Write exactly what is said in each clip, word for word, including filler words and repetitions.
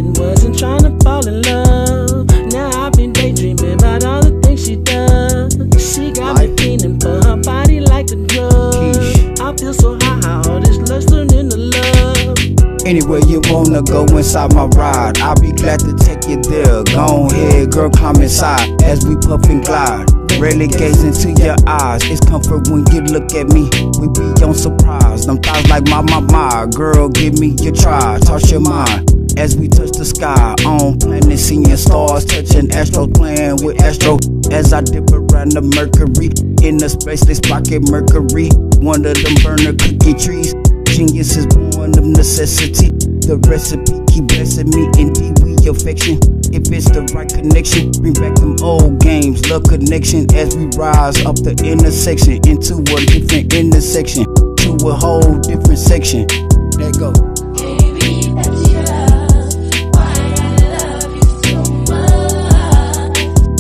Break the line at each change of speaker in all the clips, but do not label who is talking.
slipping, wasn't trying to fall in love. Now I've been daydreaming about all the things she does. She got me feeling for her body like a drug. I feel so high, how all this lust turned into love.
Anywhere you wanna go inside my ride, I'll be glad to take you there. Go ahead, girl, climb inside as we puff and glide. Rarely gaze into your eyes, it's comfort when you look at me. We be on surprise, them thighs like my, my, my. Girl, give me your try, toss your mind. As we touch the sky, on planet, seeing stars, touching astro, playing with astro. As I dip around the Mercury, in the space, this pocket Mercury. One of them burner cookie trees. Genius is born of necessity. The recipe keep blessing me, indeed we affection. If it's the right connection, bring back them old games, love connection. As we rise up the intersection, into a different intersection, to a whole different section. There go.
Baby, that's your love. Why I love you so much.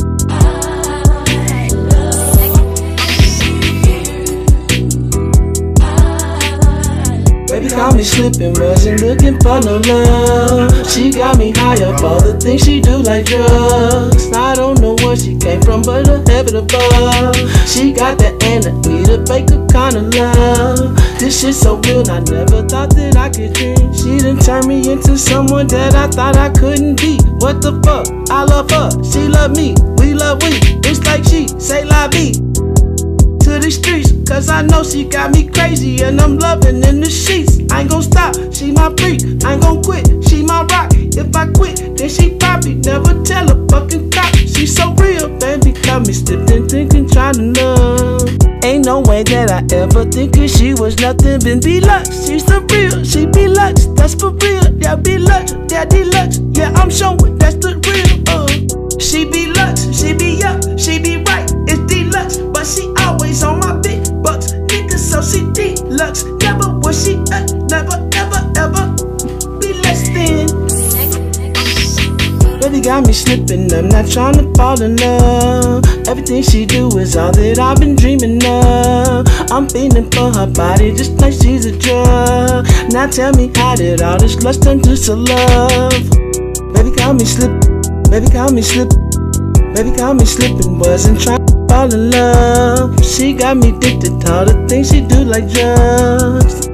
I love you.
Baby caught me slipping, wasn't looking for no love. She got me high up, all the things she do like drugs. I don't know where she came from, but a heaven above. She got the enemy to fake a kind of love. This shit so real, I never thought that I could dream. She done turned me into someone that I thought I couldn't be. What the fuck? I love her, she love me, we love we. It's like she say la vie to the streets, cause I know she got me crazy and I'm loving in the sheets. I ain't gon' stop, she my freak, I ain't gon' quit, she my rock. If I quit, then she probably never tell a fucking cop. She so real, baby, got me slipping, thinking, trying to love. Ain't no way that I ever think that she was nothing but b.lux. She's the real, she b.lux, that's for real. Yeah, b.lux, yeah, d.lux, yeah, I'm showing, that's the real. Uh. She b.lux, she be up, she be right, it's d.lux, but she always on my big bucks, nigga, so she d.lux. Never was she up, never, ever, ever be less than. Baby got me slipping, I'm not trying to fall in love. Everything she do is all that I've been dreaming of. I'm feeling for her body just like she's a drug. Now tell me, how did all this lust turn to some love? Baby got me slipping, baby got me slipping, baby got me slipping, wasn't trying to fall in love. She got me addicted to all the things she do like drugs.